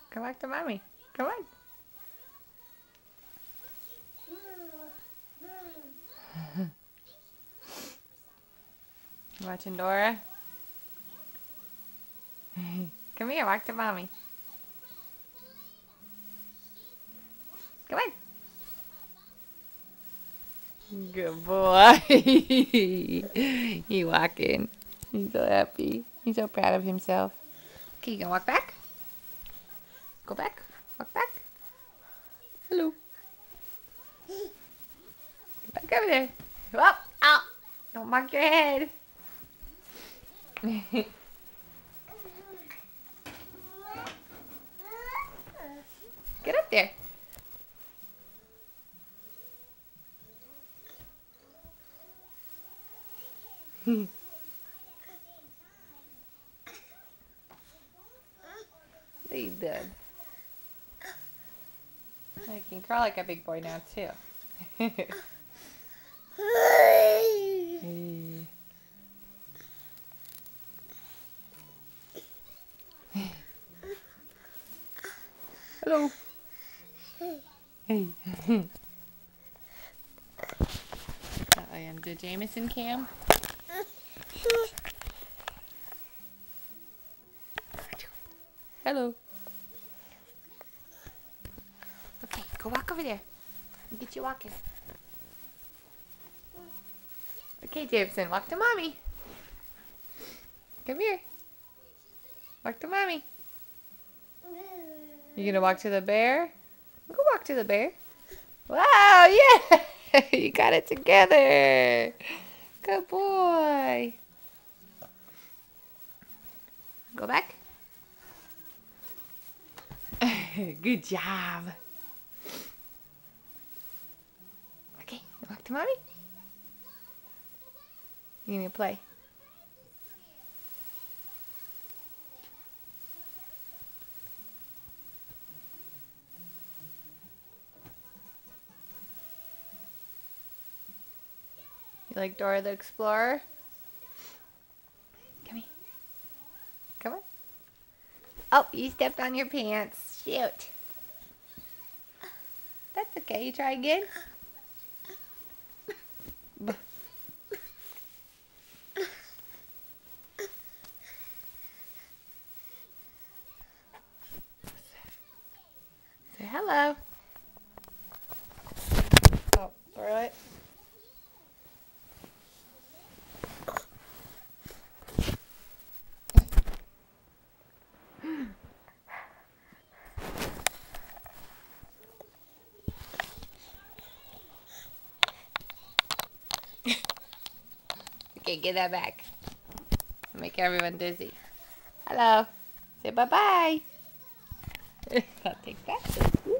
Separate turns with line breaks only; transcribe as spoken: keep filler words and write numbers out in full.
Come back to mommy. Come on. Watching Dora? Come here, walk to mommy. Come on. Good boy. He walking. He's so happy. He's so proud of himself. Okay, you gonna walk back? Go back. Walk back. Hello. Get back over there. Up. Out. Don't mark your head. Get up there. What are you doing? You can crawl like a big boy now too. Hello. Hey. I am the Jameson cam. Hello. Okay, go walk over there. I'll get you walking. Okay, Jameson, walk to mommy. Come here. Walk to mommy. You gonna walk to the bear? Go walk to the bear. Wow, yeah! You got it together. Good boy. Go back. Good job. Okay, walk to mommy. You gonna play? You like Dora the Explorer? Come here. Come on. Oh, you stepped on your pants. Shoot. That's okay. You try again. Say hello. Oh, throw it. Okay, get that back. Make everyone dizzy. Hello. Say bye-bye. I'll take that.